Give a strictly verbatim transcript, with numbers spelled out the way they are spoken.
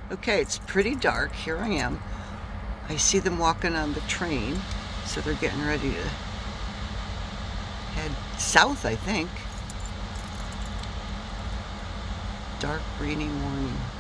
Okay, it's pretty dark. Here I am. I see them walking on the train, so they're getting ready to head south, I think. Dark, rainy morning.